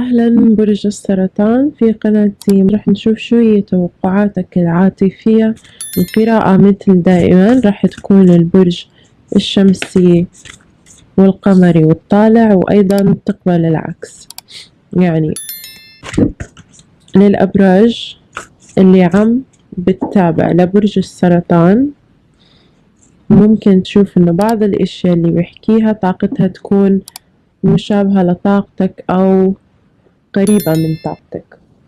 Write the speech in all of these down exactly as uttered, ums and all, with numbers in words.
أهلا برج السرطان في قناة زيم. رح نشوف شو هي توقعاتك العاطفية. القراءة مثل دائما رح تكون البرج الشمسي والقمري والطالع، وأيضا تقبل العكس. يعني للأبراج اللي عم بتتابع لبرج السرطان ممكن تشوف إنه بعض الأشياء اللي بيحكيها طاقتها تكون مشابهة لطاقتك أو قريبة من طاقتك.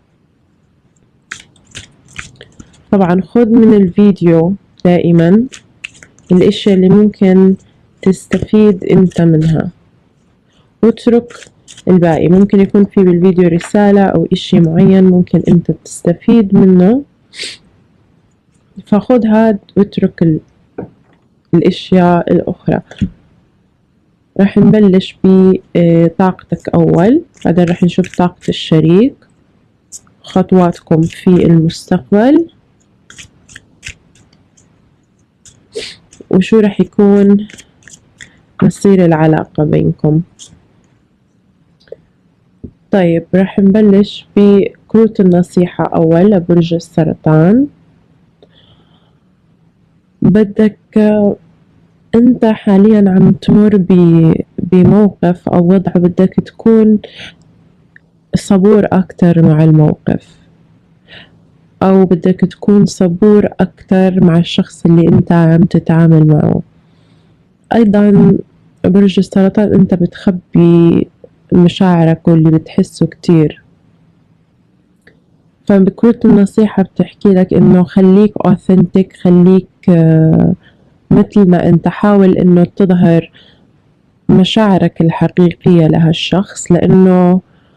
طبعا خذ من الفيديو دائما الاشياء اللي ممكن تستفيد انت منها واترك الباقي. ممكن يكون في بالفيديو رسالة او اشي معين ممكن انت تستفيد منه، فخذ هاد واترك الاشياء الاخرى. راح نبلش بطاقتك اول، بعدين راح نشوف طاقة الشريك، خطواتكم في المستقبل، وشو رح يكون مصير العلاقة بينكم. طيب رح نبلش بكروت النصيحة أول لبرج السرطان. بدك أنت حاليا عم تمر بموقف أو وضع بدك تكون صبور أكتر مع الموقف، أو بدك تكون صبور أكتر مع الشخص اللي أنت عم تتعامل معه. أيضا برج السرطان أنت بتخبي مشاعرك واللي بتحسه كتير، فبكروت النصيحة بتحكي لك إنه خليك أوثنتيك، خليك آه مثل ما أنت، حاول إنه تظهر مشاعرك الحقيقية لهالشخص، لأنه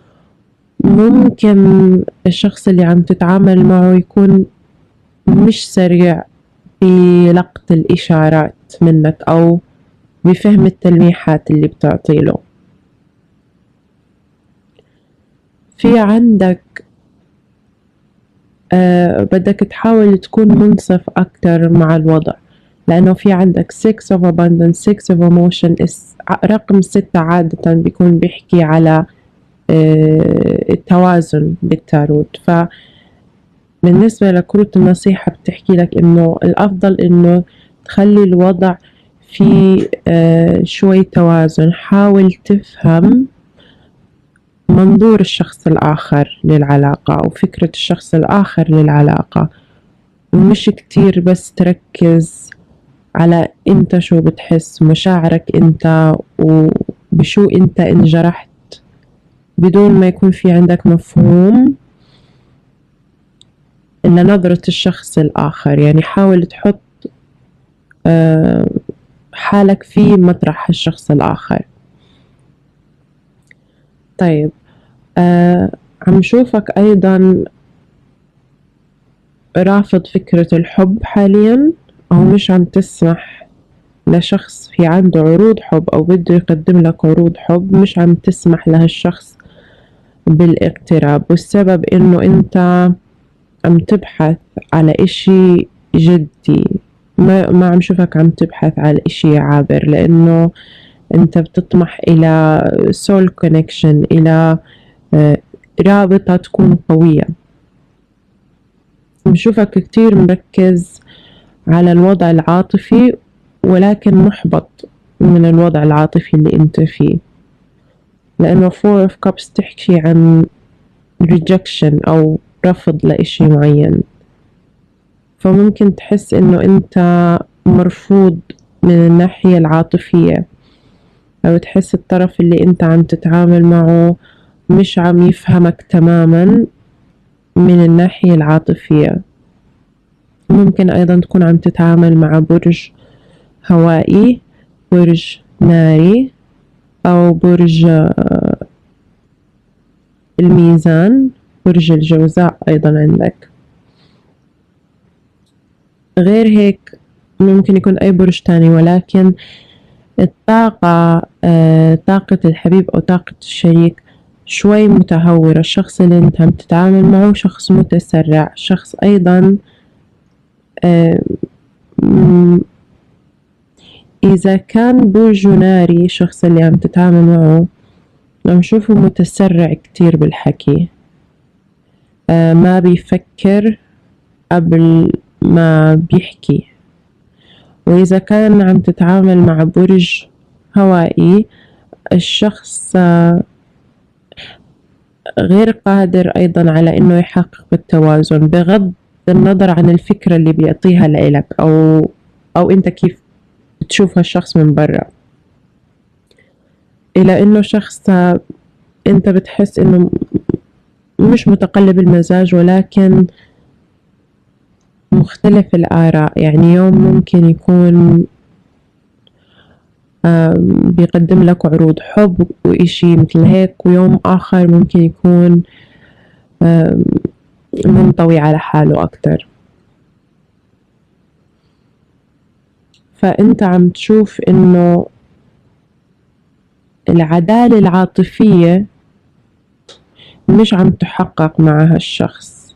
ممكن الشخص اللي عم تتعامل معه يكون مش سريع بلقط الإشارات منك أو بفهم التلميحات اللي بتعطيله. في عندك آه بدك تحاول تكون منصف أكتر مع الوضع، لأنه في عندك six of abundance six of emotion. رقم ستة عادة بيكون بيحكي على آه التوازن بالتاروت. فبالنسبة لكروت النصيحة بتحكي لك إنه الأفضل إنه تخلي الوضع في آه شوي توازن. حاول تفهم منظور الشخص الآخر للعلاقة أو فكرة الشخص الآخر للعلاقة، ومش كتير بس تركز على أنت شو بتحس، مشاعرك أنت وبشو أنت انجرحت، بدون ما يكون في عندك مفهوم لنظرة الشخص الآخر. يعني حاول تحط حالك في مطرح الشخص الآخر. طيب آه عم شوفك أيضا رافض فكرة الحب حاليا، أو مش عم تسمح لشخص في عنده عروض حب أو بده يقدم لك عروض حب، مش عم تسمح لهالشخص بالاقتراب. والسبب إنه أنت عم تبحث على إشي جدي، ما, ما عم شوفك عم تبحث على إشي عابر، لأنه أنت بتطمح إلى soul connection، إلى رابطة تكون قوية. بشوفك كتير مركز على الوضع العاطفي ولكن محبط من الوضع العاطفي اللي انت فيه، لأنه four of cups تحكي عن rejection أو رفض لإشي معين. فممكن تحس إنه أنت مرفوض من الناحية العاطفية، أو تحس الطرف اللي أنت عم تتعامل معه مش عم يفهمك تماما من الناحية العاطفية. ممكن أيضا تكون عم تتعامل مع برج هوائي، برج ناري، أو برج الميزان، برج الجوزاء أيضا عندك. غير هيك ممكن يكون أي برج تاني، ولكن الطاقة آه طاقة الحبيب أو طاقة الشريك شوي متهورة. الشخص اللي انت عم تتعامل معه شخص متسرع، شخص أيضا آه إذا كان برج ناري الشخص اللي عم تتعامل معه عم شوفه متسرع كتير بالحكي، آه ما بيفكر قبل ما بيحكي. وإذا كان عم تتعامل مع برج هوائي، الشخص آه غير قادر أيضا على إنه يحقق بالتوازن، بغض النظر عن الفكرة اللي بيعطيها لإلك أو أو أنت كيف بتشوف هالشخص من برا. إلى إنه شخص أنت بتحس إنه مش متقلب المزاج، ولكن مختلف الآراء. يعني يوم ممكن يكون بيقدم لك عروض حب وإشي مثل هيك، ويوم آخر ممكن يكون منطوي على حاله أكتر. فأنت عم تشوف إنه العدالة العاطفية مش عم تحقق مع هالشخص.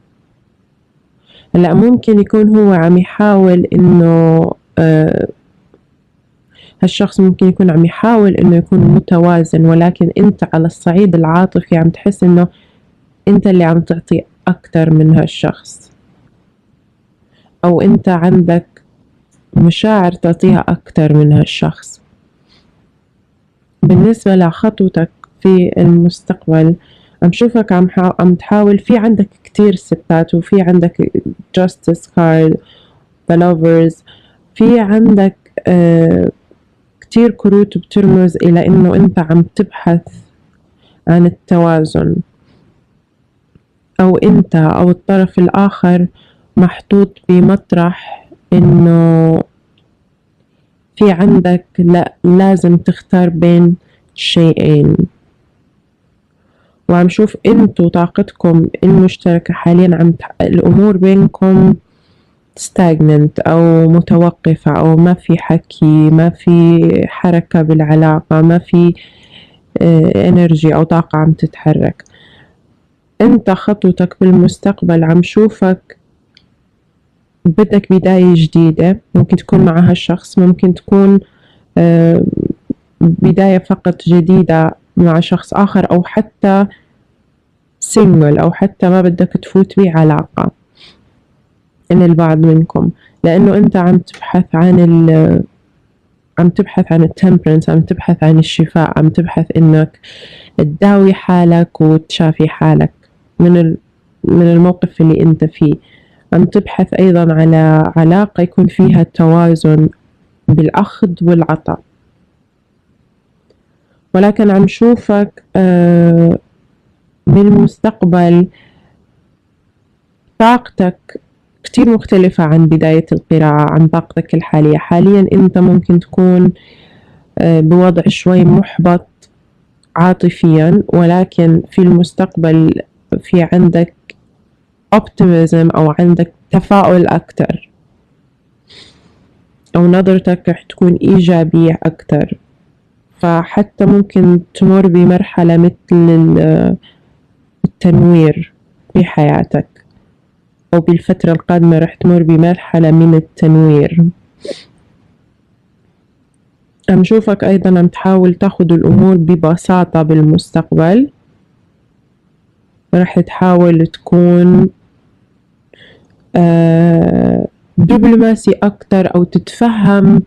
هلأ ممكن يكون هو عم يحاول إنه آه هالشخص ممكن يكون عم يحاول إنه يكون متوازن، ولكن أنت على الصعيد العاطفي عم تحس إنه أنت اللي عم تعطي أكتر من هالشخص، أو أنت عندك مشاعر تعطيها أكتر من هالشخص. بالنسبة لخطوتك في المستقبل، عم شوفك عم عم تحاول، في عندك كتير ستات، وفي عندك justice card، the lovers، في عندك آه كتير كروت بترمز إلى إنه أنت عم تبحث عن التوازن، أو أنت أو الطرف الآخر محطوط بمطرح إنه في عندك لا لازم تختار بين شيئين. وعم شوف انتو طاقتكم المشتركة حاليا عم تح... الأمور بينكم stagnant أو متوقفة، أو ما في حكي، ما في حركة بالعلاقة، ما في energy أو طاقة عم تتحرك. انت خطوتك بالمستقبل عم شوفك بدك بداية جديدة، ممكن تكون مع هالشخص، ممكن تكون بداية فقط جديدة مع شخص آخر، أو حتى سينجل، أو حتى ما بدك تفوت بعلاقة إن البعض منكم، لأنه أنت عم تبحث عن ال عم تبحث عن التمبرنس، عم تبحث عن الشفاء، عم تبحث إنك تداوي حالك وتشافي حالك من ال من الموقف اللي أنت فيه. عم تبحث أيضا على علاقة يكون فيها توازن بالأخذ والعطاء. ولكن عم شوفك آه بالمستقبل طاقتك كتير مختلفة عن بداية القراءة، عن طاقتك الحالية. حاليا أنت ممكن تكون آه بوضع شوي محبط عاطفيا، ولكن في المستقبل في عندك optimism، أو عندك تفاؤل أكتر، أو نظرتك رح تكون إيجابية أكتر. فحتى ممكن تمر بمرحلة مثل التنوير في حياتك، أو بالفترة القادمة رح تمر بمرحلة من التنوير. عم شوفك أيضا عم تحاول تاخد الأمور ببساطة بالمستقبل، رح تحاول تكون آه دبلوماسي أكتر، أو تتفهم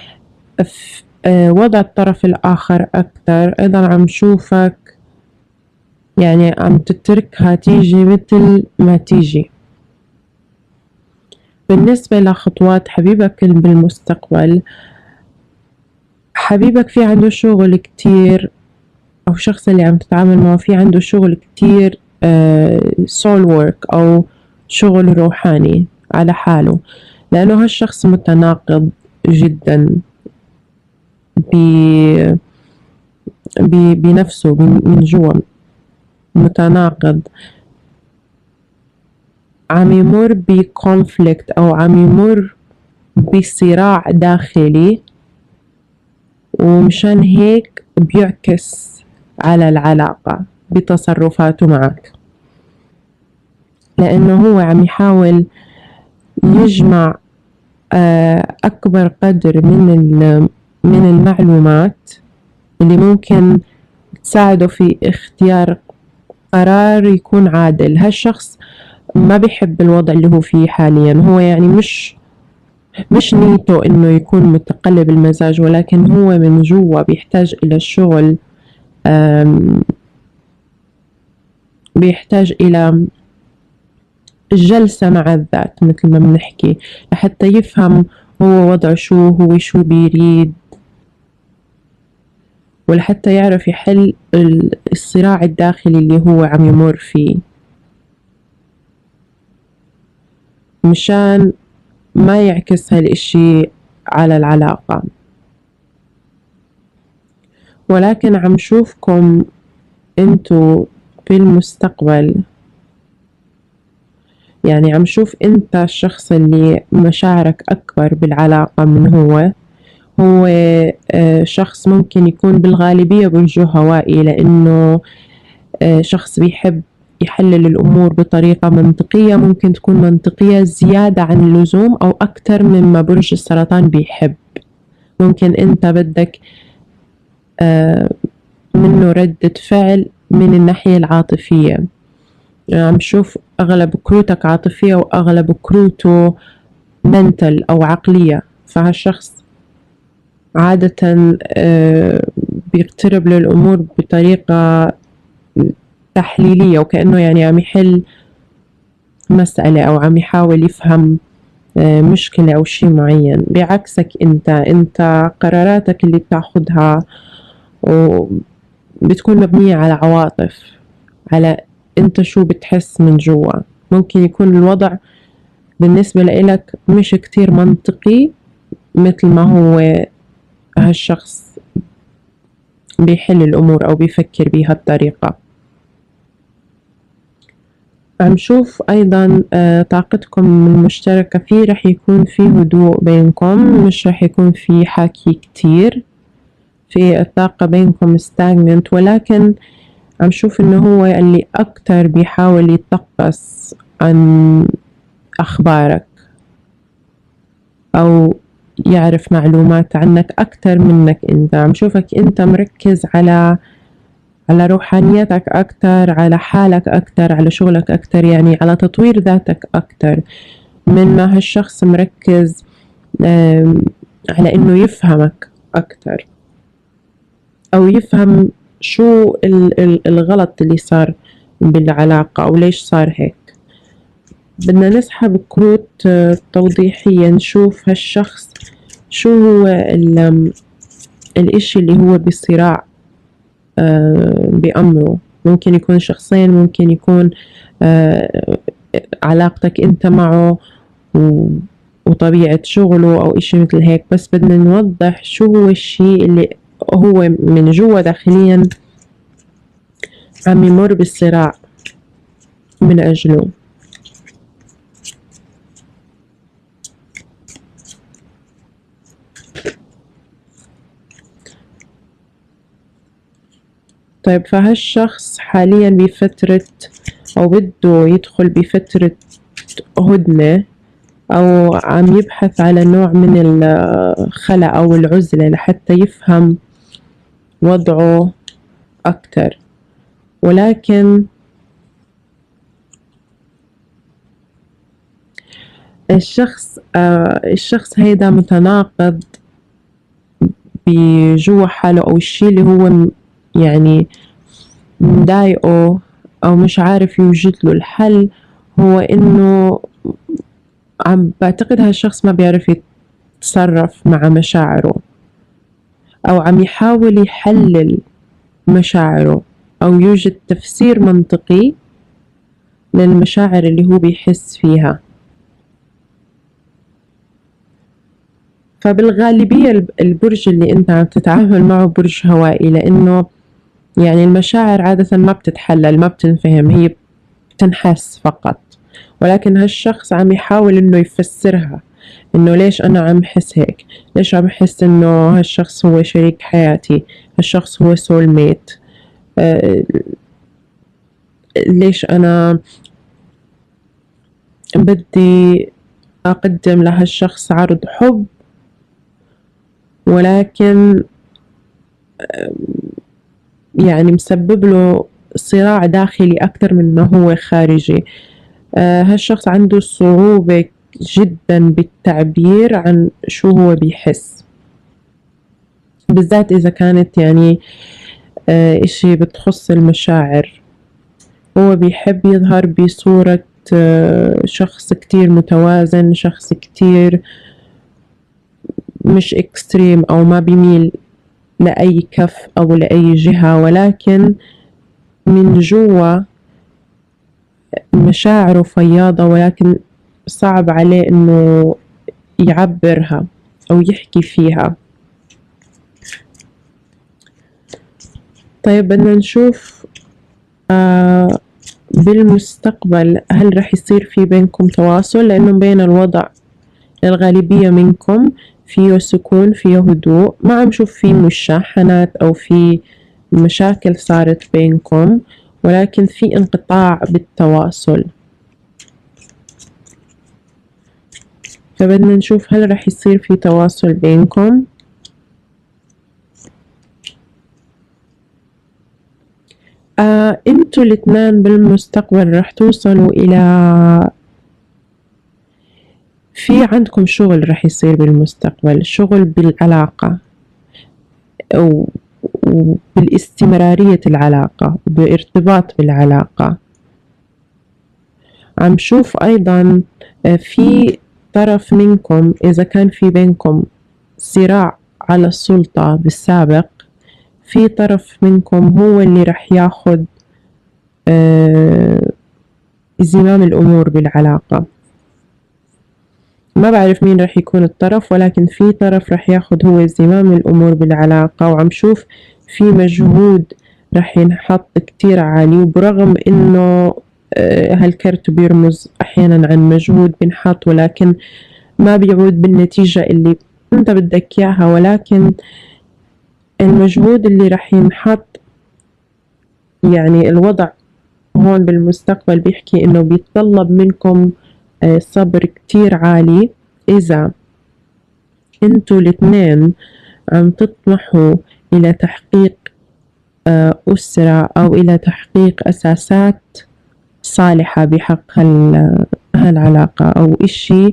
وضع الطرف الآخر أكتر. أيضا عم شوفك يعني عم تتركها تيجي مثل ما تيجي. بالنسبة لخطوات حبيبك بالمستقبل، حبيبك في عنده شغل كتير، أو الشخص اللي عم تتعامل معه في عنده شغل كتير soul work، أو شغل روحاني على حاله، لأنه هالشخص متناقض جدا ب بنفسه من جوا، متناقض، عم يمر بكونفليكت، أو عم يمر بصراع داخلي، ومشان هيك بيعكس على العلاقة بتصرفاته معك، لأنه هو عم يحاول يجمع أكبر قدر من من المعلومات اللي ممكن تساعده في اختيار قرار يكون عادل. هالشخص ما بيحب الوضع اللي هو فيه حاليا، هو يعني مش مش نيته إنه يكون متقلب المزاج، ولكن هو من جوا بيحتاج إلى الشغل، بيحتاج إلى الجلسة مع الذات مثل ما بنحكي، لحتى يفهم هو وضعه شو، هو شو بيريد، ولحتى يعرف يحل الصراع الداخلي اللي هو عم يمر فيه، مشان ما يعكس هالإشي على العلاقة. ولكن عم شوفكم انتو في المستقبل، يعني عم شوف انت الشخص اللي مشاعرك اكبر بالعلاقة من هو. هو شخص ممكن يكون بالغالبية برجه هوائي، لانه شخص بيحب يحلل الامور بطريقة منطقية، ممكن تكون منطقية زيادة عن اللزوم او اكتر مما برج السرطان بيحب. ممكن انت بدك منه ردة فعل من الناحية العاطفية، يعني عم شوف أغلب كروتك عاطفية وأغلب كروته منتل أو عقلية. فهالشخص عادة بيقترب للأمور بطريقة تحليلية، وكأنه يعني عم يحل مسألة أو عم يحاول يفهم مشكلة أو شيء معين، بعكسك أنت أنت قراراتك اللي بتاخدها وبتكون مبنية على عواطف، على أنت شو بتحس من جوا. ممكن يكون الوضع بالنسبة لإلك مش كتير منطقي مثل ما هو هالشخص بيحل الأمور أو بيفكر بهالطريقة. عم شوف أيضا طاقتكم المشتركة فيه رح يكون في هدوء بينكم، مش رح يكون في حكي كتير، في الطاقة بينكم stagnant، ولكن عم شوف إنه هو اللي أكتر بيحاول يتقص عن أخبارك أو يعرف معلومات عنك أكتر منك أنت. عم شوفك أنت مركز على على روحانيتك أكتر، على حالك أكتر، على شغلك أكتر، يعني على تطوير ذاتك أكتر من ما هالشخص مركز على إنه يفهمك أكتر أو يفهم شو الغلط اللي صار بالعلاقة أو ليش صار هيك. بدنا نسحب كروت توضيحية نشوف هالشخص شو هو الاشي اللي هو بصراع بأمره. ممكن يكون شخصين، ممكن يكون علاقتك انت معه وطبيعة شغله او اشي مثل هيك، بس بدنا نوضح شو هو الشيء اللي هو من جوا داخليا عم يمر بالصراع من اجله. طيب فهالشخص حاليا بفترة أو بده يدخل بفترة هدنة، أو عم يبحث على نوع من الخلأ أو العزلة لحتى يفهم وضعه أكتر. ولكن الشخص آه الشخص هيدا متناقض بجوا حاله، أو الشي اللي هو يعني مضايقه أو مش عارف يوجد له الحل، هو إنه عم بعتقد هالشخص ما بيعرف يتصرف مع مشاعره، أو عم يحاول يحلل مشاعره أو يوجد تفسير منطقي للمشاعر اللي هو بيحس فيها. فبالغالبية البرج اللي انت عم تتعامل معه برج هوائي، لأنه يعني المشاعر عادة ما بتتحلل، ما بتنفهم، هي بتنحس فقط. ولكن هالشخص عم يحاول انه يفسرها، انه ليش انا عم حس هيك، ليش عم حس انه هالشخص هو شريك حياتي، هالشخص هو سول ميت، آه ليش انا بدي اقدم لهالشخص عرض حب، ولكن يعني مسبب له صراع داخلي أكتر من ما هو خارجي. آه هالشخص عنده صعوبة جدا بالتعبير عن شو هو بيحس، بالذات إذا كانت يعني آه إشي بتخص المشاعر. هو بيحب يظهر بصورة آه شخص كتير متوازن، شخص كتير مش إكستريم أو ما بيميل لأي كف أو لأي جهة، ولكن من جوا مشاعره فياضة، ولكن صعب عليه إنه يعبرها أو يحكي فيها. طيب بدنا نشوف آه بالمستقبل هل رح يصير في بينكم تواصل، لأنه بين الوضع الغالبية منكم فيه سكون، فيه هدوء، ما عم شوف فيه مشاحنات أو في مشاكل صارت بينكم، ولكن في انقطاع بالتواصل. فبدنا نشوف هل رح يصير في تواصل بينكم. آه انتوا الاثنين بالمستقبل رح توصلوا الى في عندكم شغل رح يصير بالمستقبل، شغل بالعلاقة وبالاستمرارية العلاقة وبارتباط بالعلاقة. عم شوف أيضا في طرف منكم إذا كان في بينكم صراع على السلطة بالسابق، في طرف منكم هو اللي رح ياخد آه زمام الأمور بالعلاقة. ما بعرف مين رح يكون الطرف، ولكن في طرف رح ياخد هو زمام الأمور بالعلاقة، وعم شوف في مجهود رح ينحط كتير عالي، وبرغم إنه هالكرت بيرمز أحيانا عن مجهود بنحط ولكن ما بيعود بالنتيجة اللي أنت بدك إياها، ولكن المجهود اللي رح ينحط يعني الوضع هون بالمستقبل بيحكي إنه بيتطلب منكم صبر كتير عالي إذا أنتوا الاثنين عم تطمحوا إلى تحقيق أسرة أو إلى تحقيق أساسات صالحة بحق هالعلاقة أو إشي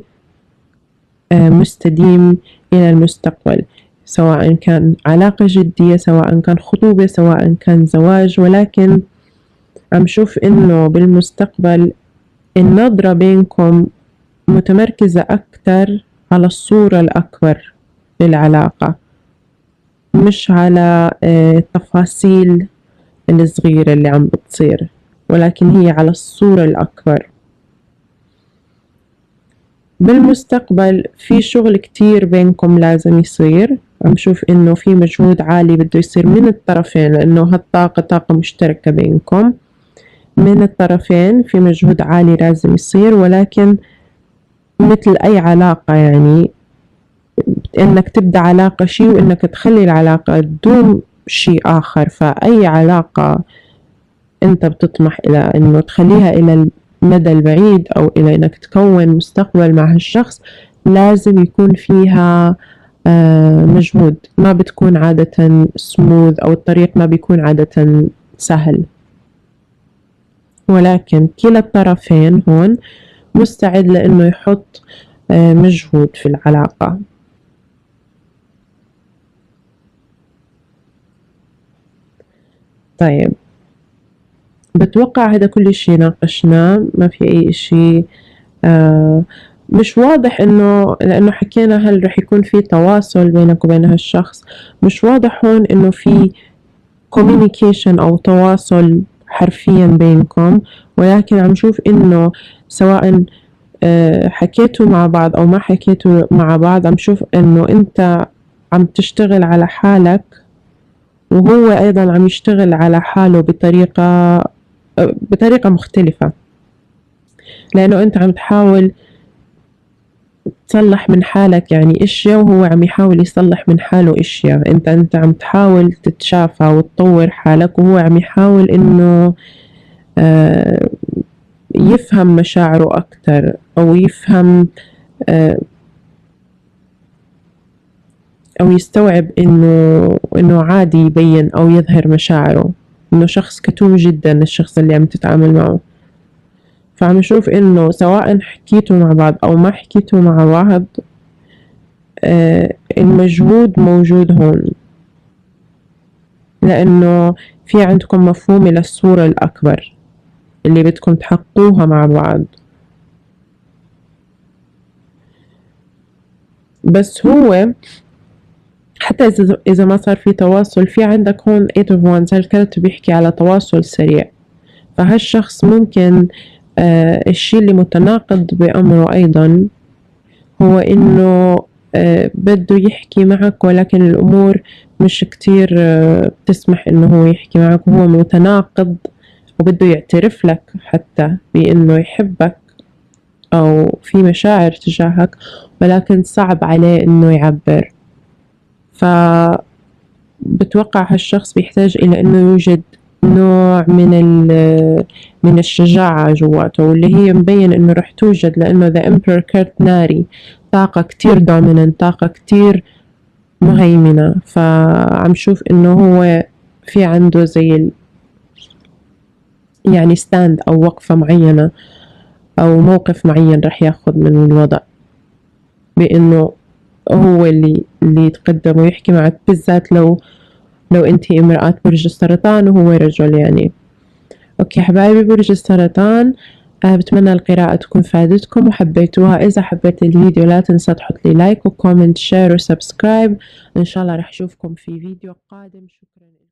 مستديم إلى المستقبل، سواء كان علاقة جدية، سواء كان خطوبة، سواء كان زواج. ولكن عم شوف إنه بالمستقبل النظرة بينكم متمركزة أكتر على الصورة الأكبر للعلاقة، مش على التفاصيل الصغيرة اللي عم بتصير، ولكن هي على الصورة الأكبر. بالمستقبل في شغل كتير بينكم لازم يصير، عم شوف إنه في مجهود عالي بده يصير من الطرفين، لأنه هالطاقة طاقة مشتركة بينكم، من الطرفين في مجهود عالي لازم يصير. ولكن مثل أي علاقة يعني إنك تبدأ علاقة شيء وإنك تخلي العلاقة تدوم شيء آخر. فأي علاقة أنت بتطمح إلى إنه تخليها إلى المدى البعيد أو إلى إنك تكون مستقبل مع هالشخص لازم يكون فيها مجهود، ما بتكون عادة سموث أو الطريق ما بيكون عادة سهل، ولكن كلا الطرفين هون مستعد لأنه يحط مجهود في العلاقة. طيب بتوقع هذا كل شيء ناقشناه، ما في أي شيء آه مش واضح، إنه لأنه حكينا هل رح يكون في تواصل بينك وبين هالشخص، مش واضح هون إنه في communication أو تواصل حرفيا بينكم، ولكن عم شوف إنه سواء آه حكيتوا مع بعض أو ما حكيتوا مع بعض، عم شوف إنه أنت عم تشتغل على حالك وهو أيضا عم يشتغل على حاله بطريقة بطريقة مختلفة، لأنه أنت عم تحاول تصلح من حالك يعني إشياء وهو عم يحاول يصلح من حاله إشياء. أنت أنت عم تحاول تتشافى وتطور حالك وهو عم يحاول إنه آه يفهم مشاعره أكتر أو يفهم آه أو يستوعب إنه إنه عادي يبين أو يظهر مشاعره، إنه شخص كتوم جدا الشخص اللي عم تتعامل معه. فعم نشوف إنه سواء حكيتوا مع بعض أو ما حكيتوا مع بعض، آه المجهود موجود هون، لأنه في عندكم مفهوم للصورة الأكبر اللي بدكم تحققوها مع بعض. بس هو حتى إذا إذا ما صار في تواصل، في عندك هون eight of wands، هالكارت بيحكي على تواصل سريع. فهالشخص ممكن آه الشي اللي متناقض بأمره أيضا هو إنه آه بده يحكي معك، ولكن الأمور مش كتير آه بتسمح إنه هو يحكي معك، وهو متناقض وبده يعترف لك حتى بإنه يحبك أو في مشاعر تجاهك، ولكن صعب عليه إنه يعبر. فبتوقع هالشخص بيحتاج إلى إنه يوجد نوع من من الشجاعة جواته، واللي هي مبين إنه رح توجد، لأنه the emperor كارت ناري، طاقة كتير dominant، طاقة كتير مهيمنة. فعم شوف إنه هو في عنده زي ال يعني ستاند أو وقفة معينة أو موقف معين رح ياخد من الوضع، بإنه هو اللي اللي يتقدم ويحكي معك، بالذات لو لو انتي امرأة برج السرطان وهو رجل يعني. اوكي حبايبي برج السرطان، أه بتمنى القراءة تكون فادتكم وحبيتوها. إذا حبيت الفيديو لا تنسى تحط لي لايك وكومنت شير وسبسكرايب. إن شاء الله رح أشوفكم في فيديو قادم. شكرا.